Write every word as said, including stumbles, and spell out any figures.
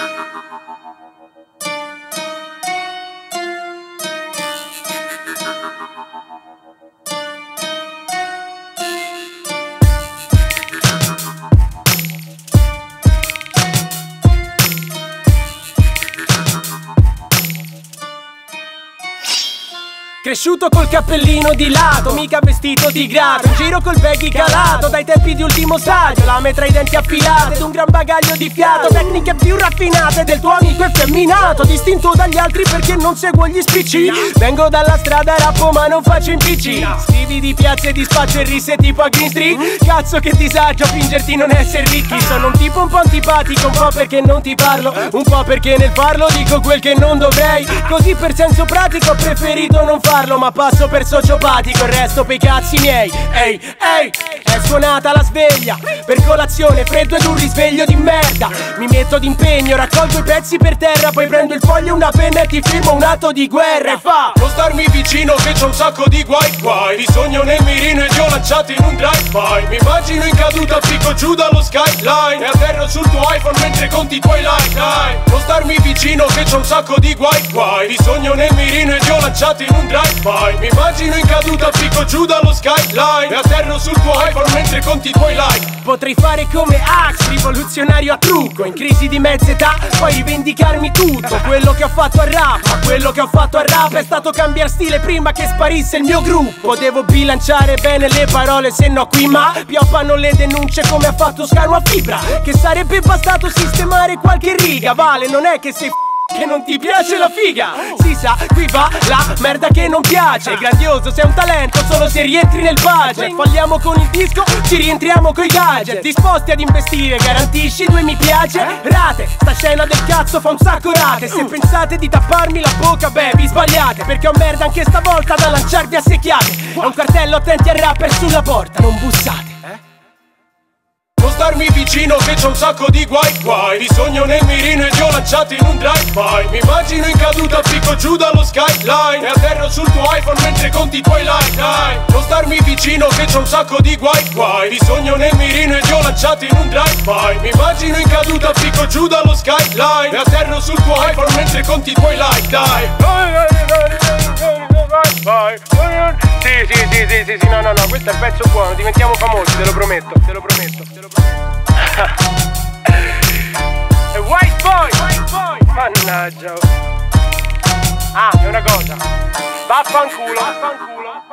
Cresciuto col cappellino di lato, mica vestito di grado, in giro col baggy calato, dai tempi di ultimo stadio, lame tra i denti affilate ed un gran bagaglio di fiato, tecniche più raffinate del tuo amico effeminato, distinto dagli altri perché non seguo gli spicci. Vengo dalla strada, rappo ma non faccio in P C. Stivi di piazze di spaccio e risse tipo a Green Street. Cazzo che disagio fingerti non essere ricchi. Sono un tipo un po' antipatico, un po' perché non ti parlo, un po' perché nel farlo dico quel che non dovrei. Così per senso pratico ho preferito non farlo, ma passo per sociopatico, il resto per i cazzi miei. Ehi, ehi, è suonata la sveglia, per colazione freddo ed un risveglio di merda. Mi metto d'impegno, raccolgo i pezzi per terra, poi prendo il foglio, una penna e ti firmo un atto di guerra. E fa non starmi vicino che c'ho un sacco di guai guai. Di sogno nel mirino e ti ho lanciato in un drive-by. Mi immagino in caduta, picco giù dallo skyline e atterro sul tuo iPhone mentre conti i tuoi like. Dai, non starmi vicino che c'ho un sacco di guai guai. Di sogno nel mirino e ti ho lanciato in un drive-by. Mi immagino in caduta, picco giù dallo skyline e atterro sul tuo iPhone mentre conti i tuoi like. Potrei fare come Axe, rivoluzionario a trucco, in crisi di mezza età, poi rivendicarmi tutto quello che ho fatto a rap. Ma quello che ho fatto a rap è stato cambiare stile prima che sparisse il mio gruppo. Devo bilanciare bene le parole, se no qui ma pioppano le denunce come ha fatto Scarmo a Fibra. Che sarebbe bastato sistemare qualche riga. Vale, non è che sei che non ti piace la figa. Si sa, qui va la merda che non piace. Grandioso, sei un talento solo se rientri nel budget. Falliamo con il disco, ci rientriamo coi gadget. Disposti ad investire, garantisci due mi piace. Rate, sta scena del cazzo fa un sacco rate. Se pensate di tapparmi la bocca, beh, vi sbagliate, perché ho merda anche stavolta da lanciarvi a secchiate. È un cartello, attenti al rapper sulla porta, non bussate. Non starmi vicino che c'ho un sacco di guai guai. Di sogno nel mirino e ti ho lanciato in un drive-by. Mi immagino in caduta, picco giù dallo skyline e atterro sul tuo iPhone mentre conti i tuoi like. Dai, non starmi vicino che c'ho un sacco di guai guai. Di sogno nel mirino e ti ho lanciato in un drive-by. Mi immagino in caduta, picco giù dallo skyline e atterro sul tuo iPhone mentre conti i tuoi like. Dai. Sì, sì, sì, sì, sì, sì, no, no, no, questo è il pezzo buono, diventiamo famosi, te lo prometto, te lo prometto, te lo prometto. E White Boy, White Boy, mannaggia. Ah, è una cosa, vaffanculo, vaffanculo.